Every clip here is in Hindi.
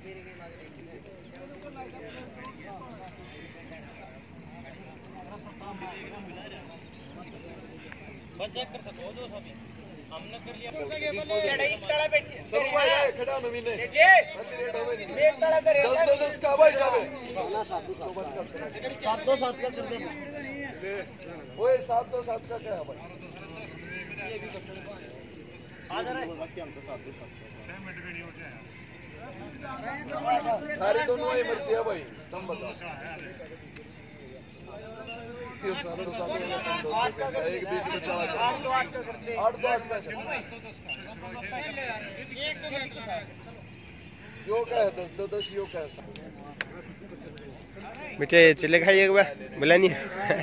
चेक कर सको दो सब हमने कर लिया इस तरह बैठे सब भाई खड़ा नवीने ये इस तरह करे 10 का भाई साहब ना 7-2-7 का कर दे ओए 7-2-7 का क्या है भाई आ जा रहा है बाकी हम तो 7-2-7 सारे दोनों ही मर्जी है भाई तुम बताओ एक बीच में चला 8-2-8 का करते 8-2-8 का यो क्या है 10-10 यो क्या है बेटे चले खाइए एक बार बोला नहीं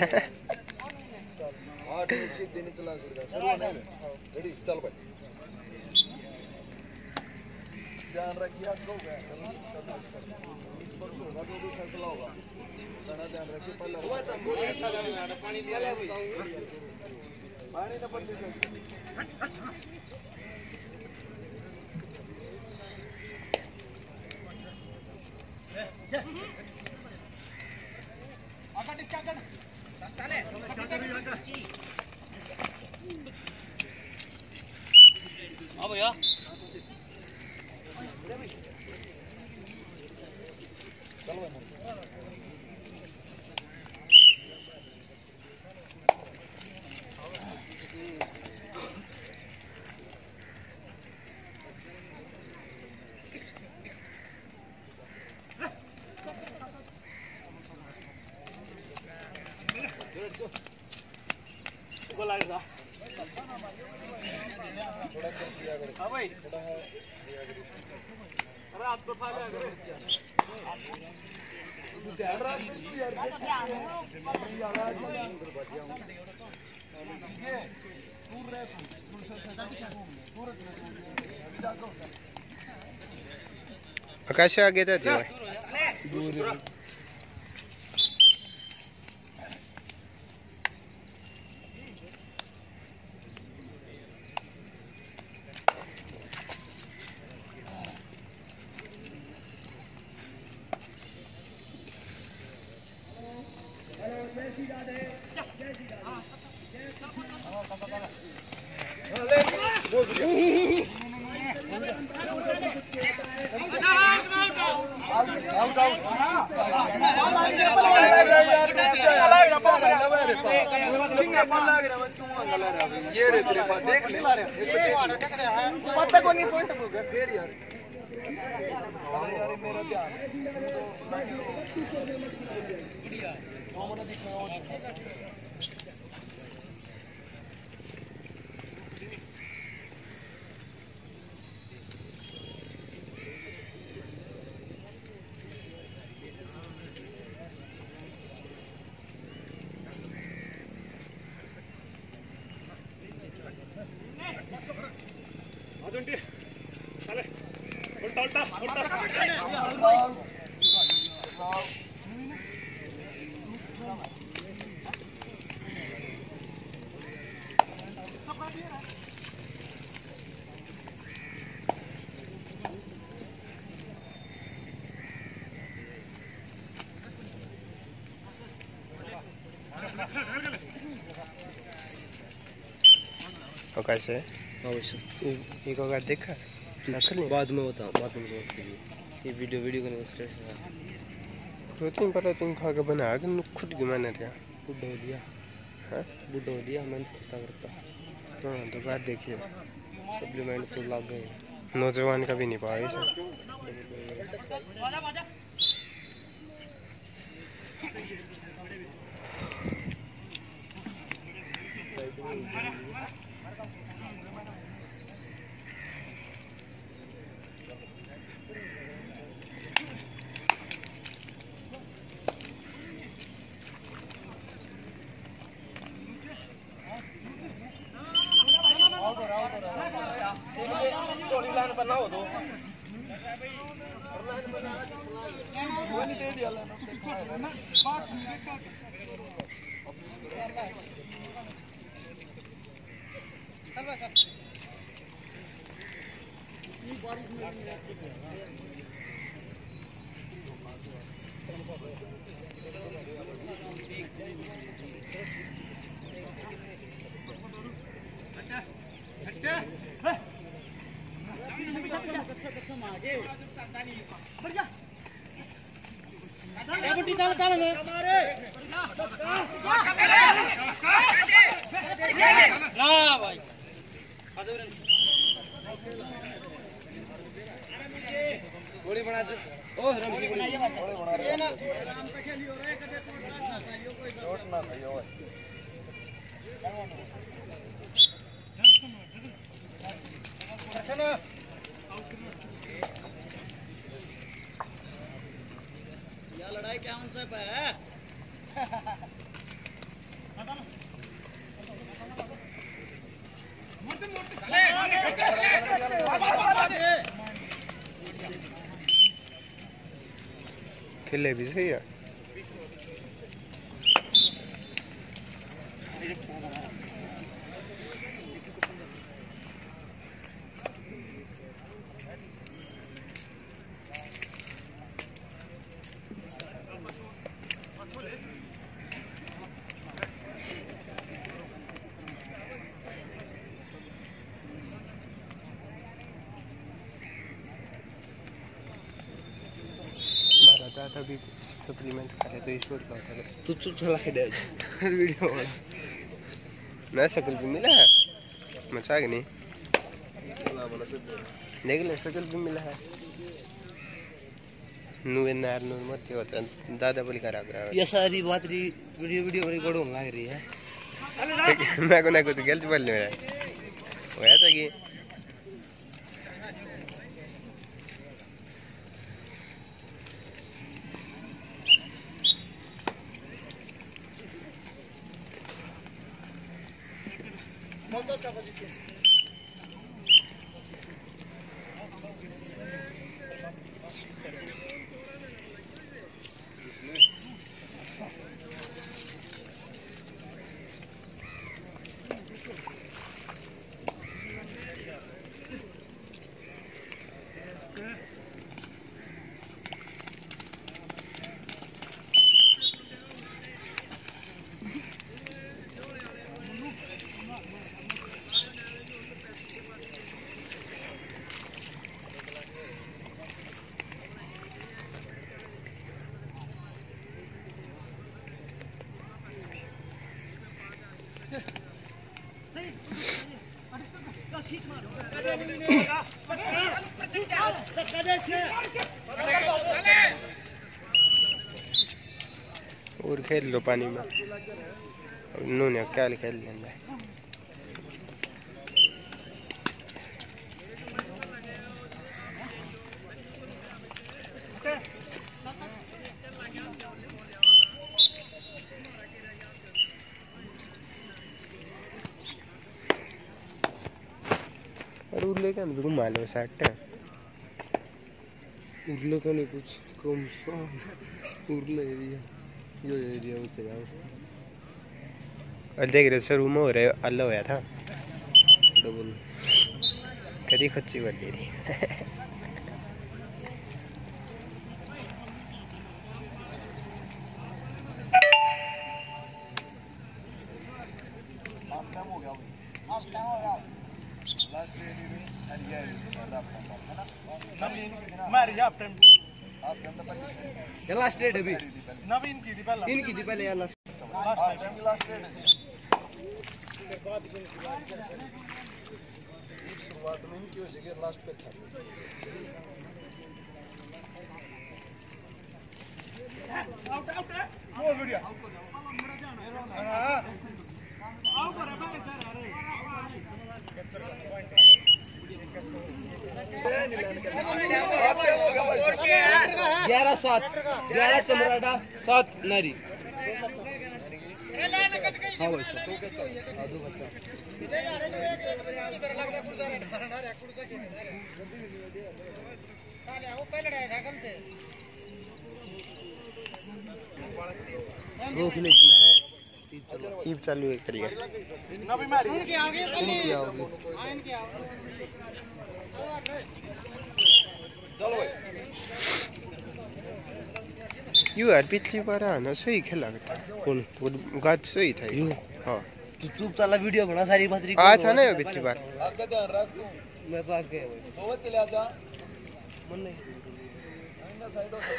8 नीचे देने चला सकता शुरू नहीं रेडी चल भाई ध्यान रखिए आपको होगा तो भी फैसला होगा ध्यान रखिए पहले पानी दिया पानी न पड़ती भैया भाई अरे आप तो खा ले आकाश आगे था जो ये रे तेरे पास देख ले पता को नहीं पॉइंट होगा फिर यार मेरा ध्यान आकाश है अवश्य एक अगर देखा बाद में बता बाद में बात करिए ये वीडियो करने स्ट्रेस है प्रोटीन पर तुम खा के बना के खुद घुमाना था बुढ़ा हो दिया हाँ बुढ़ा हो दिया मैं करता हाँ तो बात देखिए सप्लीमेंट तो लग गए नौजवान का भी नहीं पाए गोली बना दे ओ रम की गोली ये ना चोट ना खाइयो रखना ये लड़ाई क्या उनसे पे है खेले भी सही है। था भी सप्लीमेंट खा ले तो ईश्वर का होता है। तू चुप चला के दे वीडियो वाला ना शक्ल भी मिला है मजाक नहीं देख ले शक्ल भी मिला है नूर नार नूर मत होता दादा बोली करा गया ये सारी बात री वीडियो रिकॉर्ड होने लग रही है मैं को ना कुछ गलत बोल रहा है वो ऐसा कि बहुत अच्छा पोजीशन और खेल लो पानी में उन्होंने क्या खेल लेना है और उर्ले का अंदर घुमा लो सेट उर्ले का नहीं कुछ कम सा उर्ले एरिया यो एरिया में चला और देख रहे शुरू में हो रहे अल्लाह होया था डबल कदी खच्ची बन रही ये लास्ट डेट अभी नवीन की थी पहला इनकी थी पहले यार लास्ट शुरुआत में इनकी हो जाएगी लास्ट पे था बहुत बढ़िया आओ पर अब ग्यारह 11 सम्राटा 7 नारी हाँ भाई रोक ले इतना है ईब चालू एक तरीका नबी मारी इनके आगे इनकी आओगी इनके आओगे चलो भाई यू यार पिछली बार आना सही खेला था कौन वो गाज सही था यू हाँ तू चुप चला वीडियो बना सारी बात आज था ना पिछली बार आपका ध्यान रख तू मैं तो आगे तो चले आजा मन नहीं साइड हो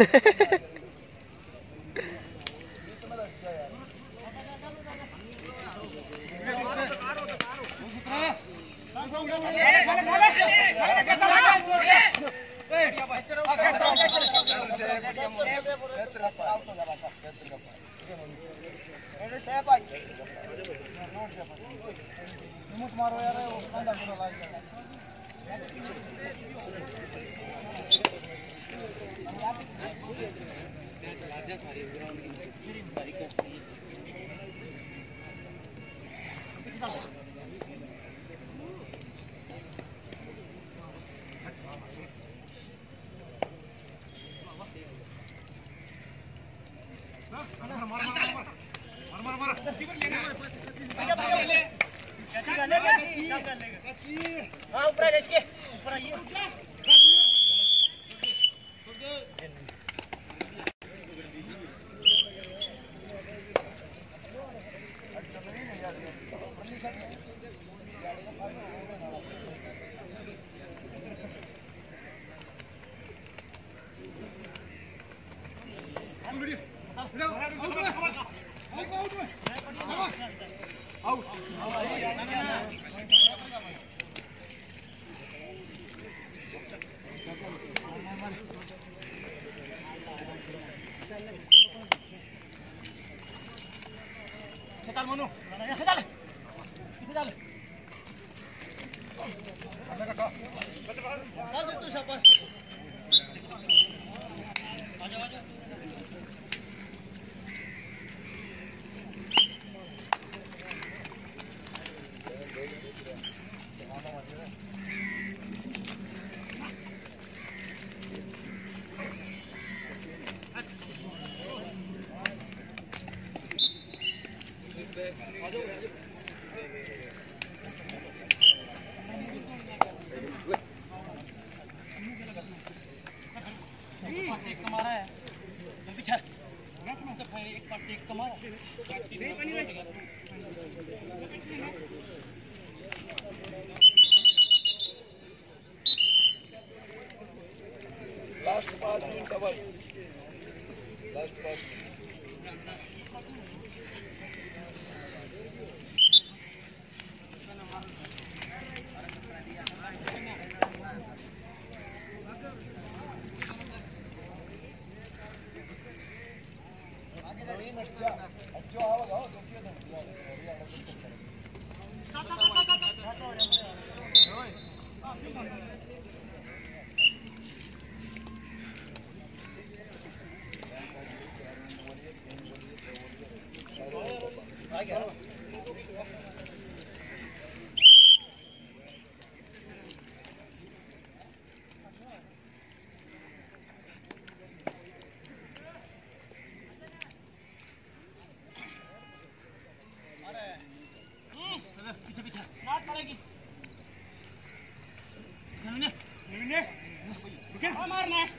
मारो यार चल मनु चल चल चल तू शाबाश लास्ट 5 मिनट कवर लास्ट 5 अच्छा आवाज आओ देखिए पीछे पीछे नाट पड़ेगी चलने निन्ने ठीक है मारना है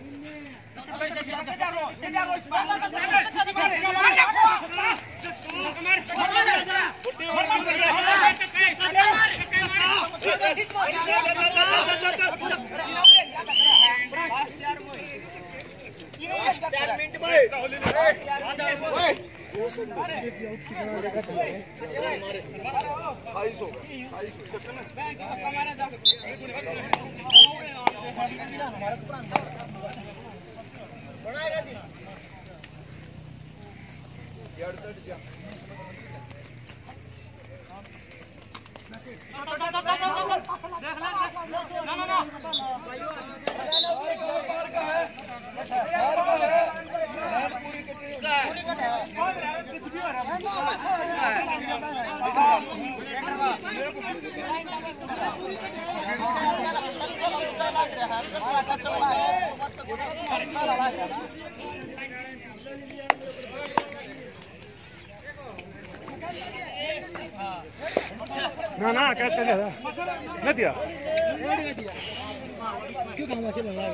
ना ना कैच कर दिया नहीं दिया क्यों काम अकेले लगा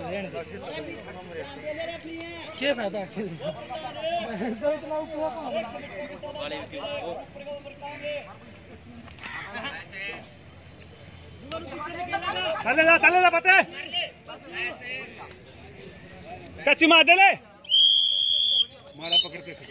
क्या फायदा अकेले तो इतना ऊपर चले जा पते कच्ची मार दे ले मारा पकड़ते थे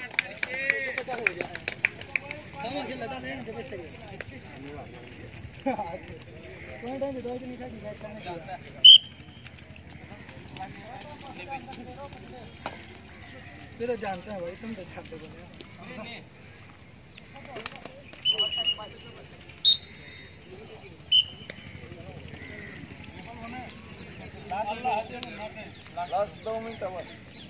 ये तो जानते हैं भाई, तुम तो जानते हो। लास्ट 2 मिनट आवर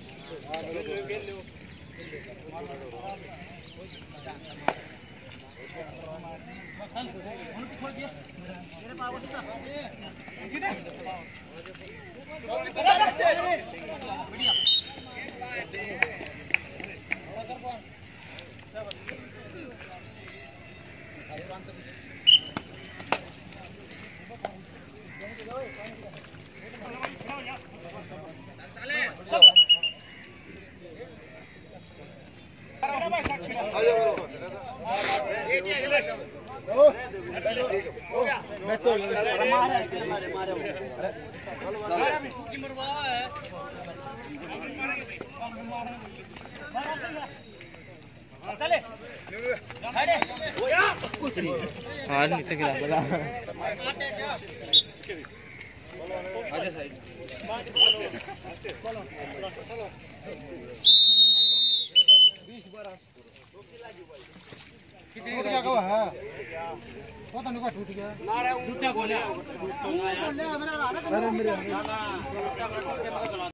हाँ नहीं तो गिरा पड़ा आजा साइड टूट गया कब है पता नहीं कब टूट गया टूटा बोले अरे मेरे